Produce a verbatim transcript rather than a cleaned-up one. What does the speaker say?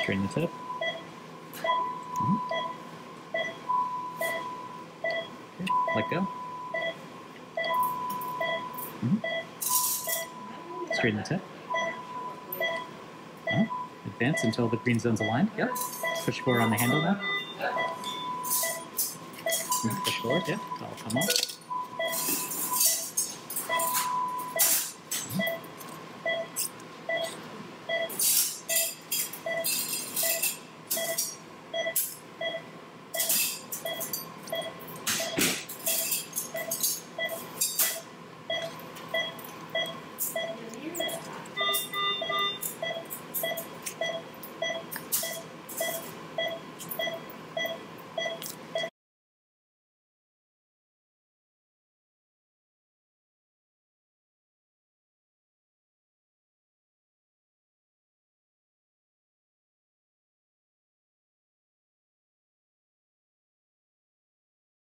Straighten the tip. Mm-hmm. Okay. Let go. Mm-hmm. Straighten the tip. Uh-huh. Advance until the green zone's aligned. Yep. Push forward on the handle now. Mm-hmm. Push forward. Yep. That'll come off.